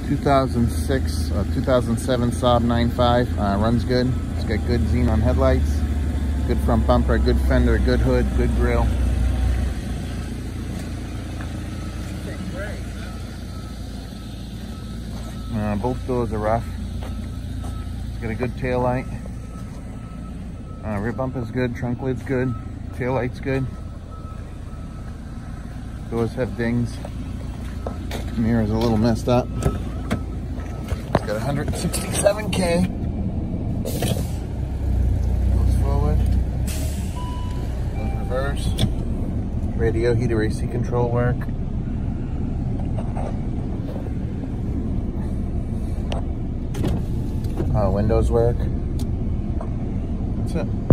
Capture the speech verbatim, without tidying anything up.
two thousand six, uh, two thousand seven Saab nine five. Uh, runs good. It's got good xenon headlights, good front bumper, good fender, good hood, good grill. Uh, both doors are rough. It's got a good tail light. Uh, rear bumper's good, trunk lid's good, tail light's good. Doors have dings. Mirror's a little messed up. It's got one hundred sixty-seven K. Goes forward. Goes reverse. Radio, heater, A C control work. Uh, windows work. That's it.